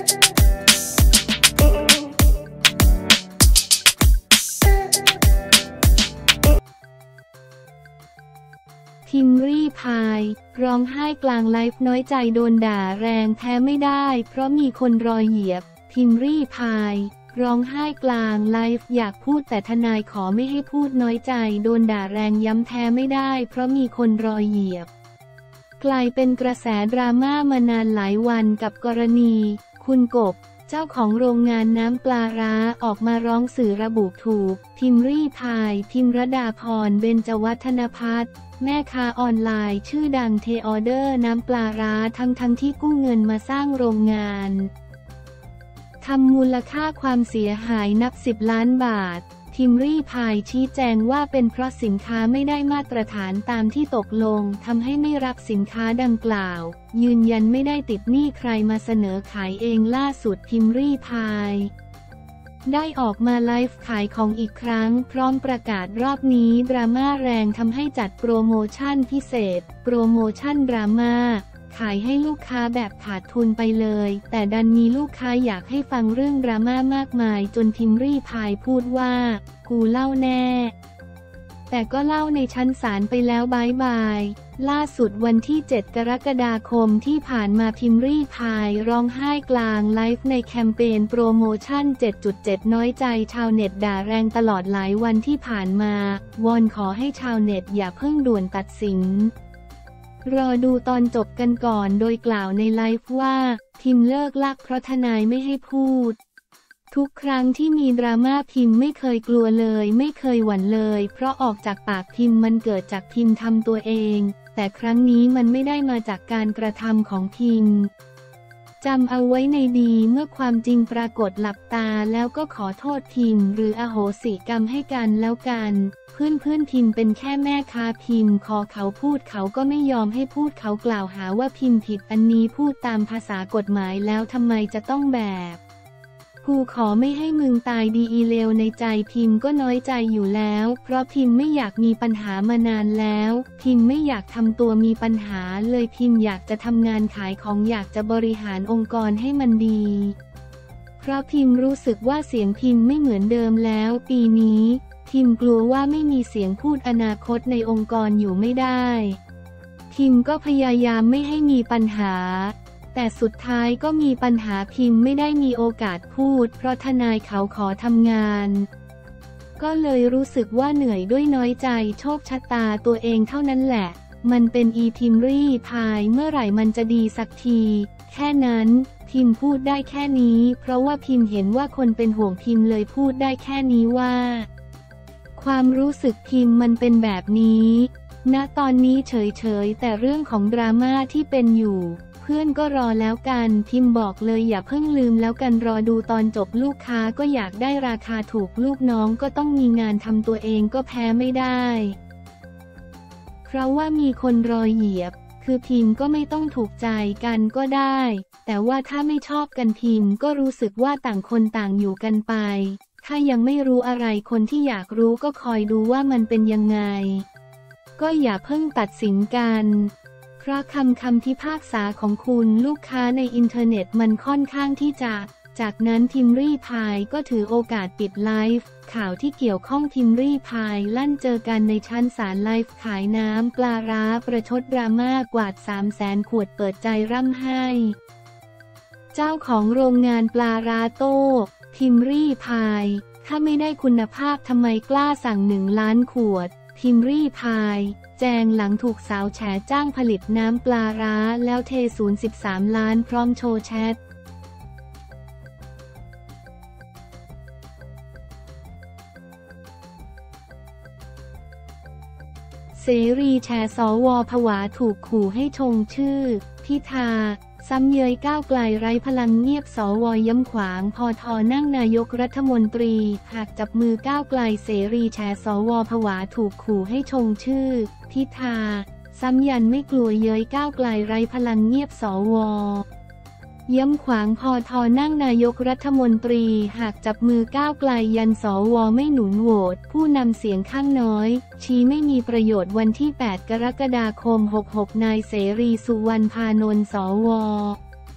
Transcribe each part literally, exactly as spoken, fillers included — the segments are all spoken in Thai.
พิมรี่พายร้องไห้กลางไลฟ์น้อยใจโดนด่าแรงแท้ไม่ได้เพราะมีคนรอเหยียบพิมรี่พายร้องไห้กลางไลฟ์อยากพูดแต่ทนายขอไม่ให้พูดน้อยใจโดนด่าแรงย้ำแท้ไม่ได้เพราะมีคนรอเหยียบกลายเป็นกระแสดราม่ามานานหลายวันกับกรณีคุณกบเจ้าของโรงงานน้ำปลาร้าออกมาร้องสื่อระบุถูกพิมรี่พายพิมรดาพรเบญจวัฒนภัทรแม่ค้าออนไลน์ชื่อดังเทออเดอร์น้ำปลาร้าทั้งทั้งที่กู้เงินมาสร้างโรงงานทำมูลค่าความเสียหายนับสิบล้านบาทพิมรี่พายชี้แจงว่าเป็นเพราะสินค้าไม่ได้มาตรฐานตามที่ตกลงทำให้ไม่รับสินค้าดังกล่าวยืนยันไม่ได้ติดหนี้ใครมาเสนอขายเองล่าสุดพิมรี่พายได้ออกมาไลฟ์ขายของอีกครั้งพร้อมประกาศรอบนี้ดราม่าแรงทำให้จัดโปรโมชั่นพิเศษโปรโมชั่นดราม่าขายให้ลูกค้าแบบขาดทุนไปเลยแต่ดันมีลูกค้าอยากให้ฟังเรื่องดราม่ามากมายจนพิมรี่พายพูดว่ากูเล่าแน่แต่ก็เล่าในชั้นศาลไปแล้วบายบายล่าสุดวันที่เจ็ดกรกฎาคมที่ผ่านมาพิมรี่พายร้องไห้กลางไลฟ์ในแคมเปญโปรโมชั่น เจ็ดจุดเจ็ด น้อยใจชาวเน็ตด่าแรงตลอดหลายวันที่ผ่านมาวอนขอให้ชาวเน็ตอย่าเพิ่งด่วนตัดสินรอดูตอนจบกันก่อนโดยกล่าวในไลฟ์ว่าพิมเลิกลักเพราะทนายไม่ให้พูดทุกครั้งที่มีดราม่าพิมไม่เคยกลัวเลยไม่เคยหวั่นเลยเพราะออกจากปากพิมมันเกิดจากพิมทำตัวเองแต่ครั้งนี้มันไม่ได้มาจากการกระทำของพิมจำเอาไว้ในดีเมื่อความจริงปรากฏหลับตาแล้วก็ขอโทษพิมหรืออโหสิกรรมให้กันแล้วกันเพื่อนเพื่อนพิมเป็นแค่แม่ค้าพิมขอเขาพูดเขาก็ไม่ยอมให้พูดเขากล่าวหาว่าพิมผิดอันนี้พูดตามภาษากฎหมายแล้วทำไมจะต้องแบบกูขอไม่ให้มึงตายดีอีเลวในใจพิมก็น้อยใจอยู่แล้วเพราะพิมไม่อยากมีปัญหามานานแล้วพิมไม่อยากทำตัวมีปัญหาเลยพิมอยากจะทำงานขายของอยากจะบริหารองค์กรให้มันดีเพราะพิมรู้สึกว่าเสียงพิมไม่เหมือนเดิมแล้วปีนี้พิมกลัวว่าไม่มีเสียงพูดอนาคตในองค์กรอยู่ไม่ได้พิมก็พยายามไม่ให้มีปัญหาแต่สุดท้ายก็มีปัญหาพิมไม่ได้มีโอกาสพูดเพราะทนายเขาขอทำงานก็เลยรู้สึกว่าเหนื่อยด้วยน้อยใจโชคชะตาตัวเองเท่านั้นแหละมันเป็นอีพิมรี่พายเมื่อไหร่มันจะดีสักทีแค่นั้นพิมพูดได้แค่นี้เพราะว่าพิมเห็นว่าคนเป็นห่วงพิมเลยพูดได้แค่นี้ว่าความรู้สึกพิมมันเป็นแบบนี้ณตอนนี้เฉยๆแต่เรื่องของดราม่าที่เป็นอยู่เพื่อนก็รอแล้วกันพิมบอกเลยอย่าเพิ่งลืมแล้วกันรอดูตอนจบลูกค้าก็อยากได้ราคาถูกลูกน้องก็ต้องมีงานทำตัวเองก็แพ้ไม่ได้เพราะว่ามีคนรอเหยียบคือพิมก็ไม่ต้องถูกใจกันก็ได้แต่ว่าถ้าไม่ชอบกันพิมก็รู้สึกว่าต่างคนต่างอยู่กันไปถ้ายังไม่รู้อะไรคนที่อยากรู้ก็คอยดูว่ามันเป็นยังไงก็อย่าเพิ่งตัดสินกันเพราะคำคำพิพากษาของคุณลูกค้าในอินเทอร์เน็ตมันค่อนข้างที่จะจากนั้นพิมรี่พายก็ถือโอกาสปิดไลฟ์ข่าวที่เกี่ยวข้องพิมรี่พายลั่นเจอกันในชั้นศาลไลฟ์ขายน้ำปลาร้าประชดดราม่ากวาดสามแสนขวดเปิดใจร่ำไห้เจ้าของโรงงานปลาร้าโต้พิมรี่พายถ้าไม่ได้คุณภาพทำไมกล้าสั่งหนึ่งล้านขวดพิมรี่พายแจงหลังถูกสาวแฉจ้างผลิตน้ำปลาร้าแล้วเทศูนย์ สิบสามล้านพร้อมโชว์แชทเสรีแฉสวผวาถูกขู่ให้ชงชื่อพิธาซ้ำเยยก้าวไกลไร้พลังเงียบสวย้ำขวางพอทอนั่งนายกรัฐมนตรีหากจับมือก้าวไกลเสรีแฉสวผวาถูกขู่ให้ชงชื่อพิธาซ้ำยันไม่กลัวเย้ยก้าวไกลไร้พลังเงียบสวย้ำขวางพอทอนั่งนายกรัฐมนตรีหากจับมือก้าวไกลยันสวไม่หนุนโหวตผู้นำเสียงข้างน้อยชี้ไม่มีประโยชน์วันที่แปดกรกฎาคมหกหกนายเสรีสุวรรณพานนท์สว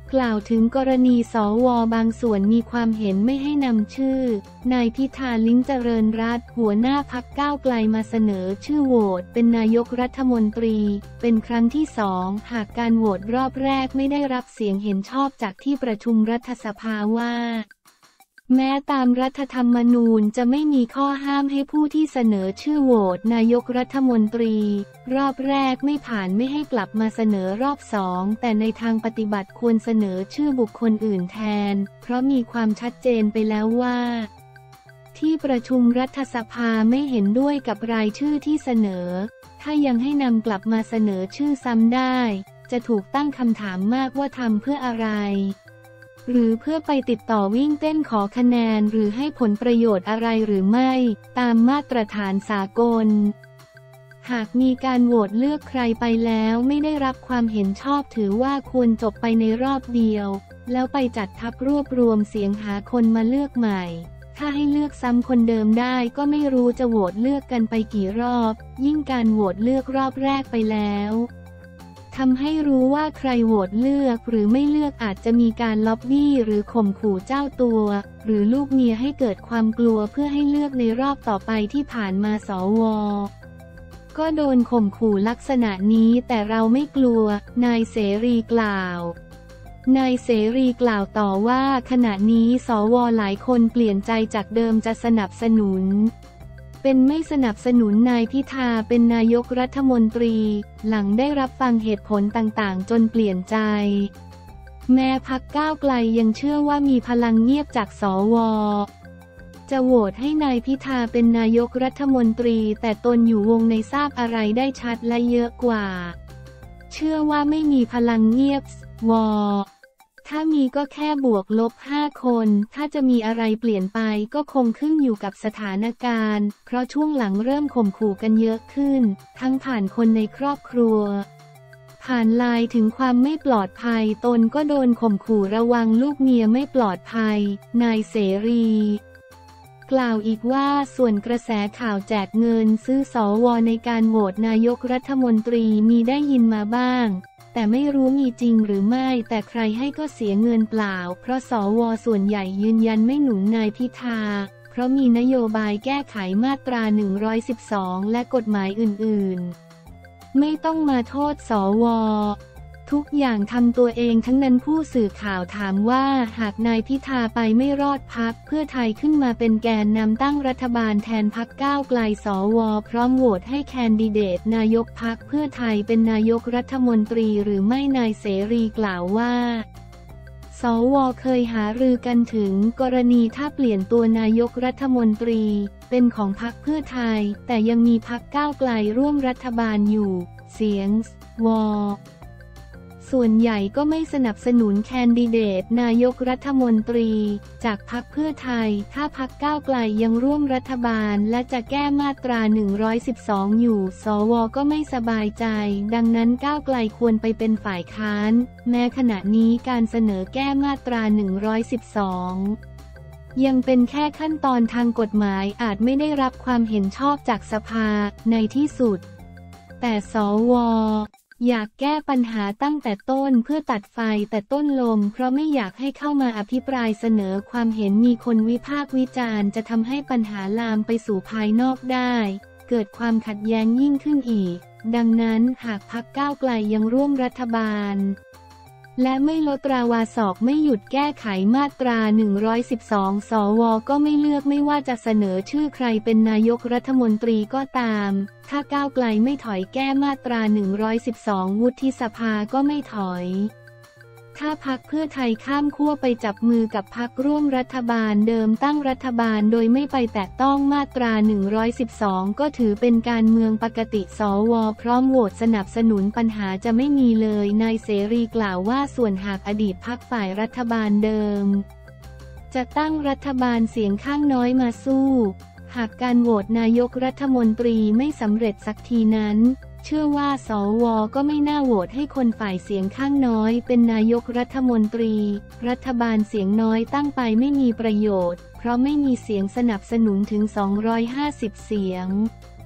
กล่าวถึงกรณีสวบางส่วนมีความเห็นไม่ให้นำชื่อนายพิธาลิ้มเจริญรัตน์หัวหน้าพรรคก้าวไกลมาเสนอชื่อโหวตเป็นนายกรัฐมนตรีเป็นครั้งที่สองหากการโหวตรอบแรกไม่ได้รับเสียงเห็นชอบจากที่ประชุมรัฐสภาว่าแม้ตามรัฐธรรมนูญจะไม่มีข้อห้ามให้ผู้ที่เสนอชื่อโหวตนายกรัฐมนตรีรอบแรกไม่ผ่านไม่ให้กลับมาเสนอรอบสองแต่ในทางปฏิบัติควรเสนอชื่อบุคคลอื่นแทนเพราะมีความชัดเจนไปแล้วว่าที่ประชุมรัฐสภาไม่เห็นด้วยกับรายชื่อที่เสนอถ้ายังให้นำกลับมาเสนอชื่อซ้ำได้จะถูกตั้งคำถามมากว่าทำเพื่ออะไรหรือเพื่อไปติดต่อวิ่งเต้นขอคะแนนหรือให้ผลประโยชน์อะไรหรือไม่ตามมาตรฐานสากลหากมีการโหวตเลือกใครไปแล้วไม่ได้รับความเห็นชอบถือว่าควรจบไปในรอบเดียวแล้วไปจัดทัพรวบรวมเสียงหาคนมาเลือกใหม่ถ้าให้เลือกซ้ำคนเดิมได้ก็ไม่รู้จะโหวตเลือกกันไปกี่รอบยิ่งการโหวตเลือกรอบแรกไปแล้วทำให้รู้ว่าใครโหวตเลือกหรือไม่เลือกอาจจะมีการล็อบบี้หรือข่มขู่เจ้าตัวหรือลูกเมียให้เกิดความกลัวเพื่อให้เลือกในรอบต่อไปที่ผ่านมาสวก็โดนข่มขู่ลักษณะนี้แต่เราไม่กลัวนายเสรีกล่าวนายเสรีกล่าวต่อว่าขณะนี้สวหลายคนเปลี่ยนใจจากเดิมจะสนับสนุนเป็นไม่สนับสนุนนายพิธาเป็นนายกรัฐมนตรีหลังได้รับฟังเหตุผลต่างๆจนเปลี่ยนใจแม้พรรคก้าวไกลยังเชื่อว่ามีพลังเงียบจากสวจะโหวตให้นายพิธาเป็นนายกรัฐมนตรีแต่ตนอยู่วงในทราบอะไรได้ชัดและเยอะกว่าเชื่อว่าไม่มีพลังเงียบวถ้ามีก็แค่บวกลบห้าคนถ้าจะมีอะไรเปลี่ยนไปก็คงขึ้นอยู่กับสถานการณ์เพราะช่วงหลังเริ่มข่มขู่กันเยอะขึ้นทั้งผ่านคนในครอบครัวผ่านไลน์ถึงความไม่ปลอดภัยตนก็โดนข่มขู่ระวังลูกเมียไม่ปลอดภัยนายเสรีกล่าวอีกว่าส่วนกระแสข่าวแจกเงินซื้อสวในการโหวตนายกรัฐมนตรีมีได้ยินมาบ้างแต่ไม่รู้มีจริงหรือไม่แต่ใครให้ก็เสียเงินเปล่าเพราะสวส่วนใหญ่ยืนยันไม่หนุนนายพิธาเพราะมีนโยบายแก้ไขมาตราหนึ่งร้อยสิบสองและกฎหมายอื่นๆไม่ต้องมาโทษสวทุกอย่างทำตัวเองทั้งนั้นผู้สื่อข่าวถามว่าหากนายพิธาไปไม่รอดพรรคเพื่อไทยขึ้นมาเป็นแกนนำตั้งรัฐบาลแทนพรรคก้าวไกลสวพร้อมโหวตให้แคนดิเดตนายกพรรคเพื่อไทยเป็นนายกรัฐมนตรีหรือไม่นายเสรีกล่าวว่าสวเคยหารือกันถึงกรณีถ้าเปลี่ยนตัวนายกรัฐมนตรีเป็นของพรรคเพื่อไทยแต่ยังมีพรรคก้าวไกลร่วมรัฐบาลอยู่เสียงวส่วนใหญ่ก็ไม่สนับสนุนแคนดิเดตนายกรัฐมนตรีจากพรรคเพื่อไทยถ้าพรรคก้าวไกลยังร่วมรัฐบาลและจะแก้มาตราหนึ่งร้อยสิบสองอยู่สวก็ไม่สบายใจดังนั้นก้าวไกลควรไปเป็นฝ่ายค้านแม้ขณะนี้การเสนอแก้มาตราหนึ่งร้อยสิบสองยังเป็นแค่ขั้นตอนทางกฎหมายอาจไม่ได้รับความเห็นชอบจากสภาในที่สุดแต่สวอยากแก้ปัญหาตั้งแต่ต้นเพื่อตัดไฟแต่ต้นลมเพราะไม่อยากให้เข้ามาอภิปรายเสนอความเห็นมีคนวิพากษ์วิจารณ์จะทำให้ปัญหาลามไปสู่ภายนอกได้เกิดความขัดแย้งยิ่งขึ้นอีกดังนั้นหากพรรคก้าวไกลยังร่วมรัฐบาลและไม่ลดราวาสอกไม่หยุดแก้ไขมาตราหนึ่งร้อยสิบสองสวก็ไม่เลือกไม่ว่าจะเสนอชื่อใครเป็นนายกรัฐมนตรีก็ตามถ้าก้าวไกลไม่ถอยแก้มาตราหนึ่งร้อยสิบสองวุฒิสภาก็ไม่ถอยถ้าพรรคเพื่อไทยข้ามขั้วไปจับมือกับพรรคร่วมรัฐบาลเดิมตั้งรัฐบาลโดยไม่ไปแตะต้องมาตราหนึ่งร้อยสิบสองก็ถือเป็นการเมืองปกติสวพร้อมโหวตสนับสนุนปัญหาจะไม่มีเลยนายเสรีกล่าวว่าส่วนหากอดีตพรรคฝ่ายรัฐบาลเดิมจะตั้งรัฐบาลเสียงข้างน้อยมาสู้หากการโหวตนายกรัฐมนตรีไม่สำเร็จสักทีนั้นเชื่อว่าสวก็ไม่น่าโหวตให้คนฝ่ายเสียงข้างน้อยเป็นนายกรัฐมนตรีรัฐบาลเสียงน้อยตั้งไปไม่มีประโยชน์เพราะไม่มีเสียงสนับสนุนถึงสองร้อยห้าสิบเสียง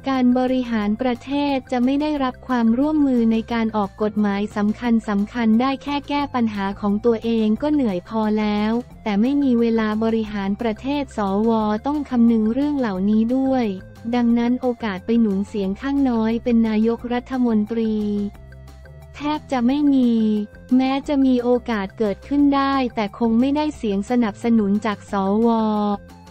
การบริหารประเทศจะไม่ได้รับความร่วมมือในการออกกฎหมายสำคัญสำคัญได้แค่แก้ปัญหาของตัวเองก็เหนื่อยพอแล้วแต่ไม่มีเวลาบริหารประเทศสวต้องคำนึงเรื่องเหล่านี้ด้วยดังนั้นโอกาสไปหนุนเสียงข้างน้อยเป็นนายกรัฐมนตรีแทบจะไม่มีแม้จะมีโอกาสเกิดขึ้นได้แต่คงไม่ได้เสียงสนับสนุนจากสว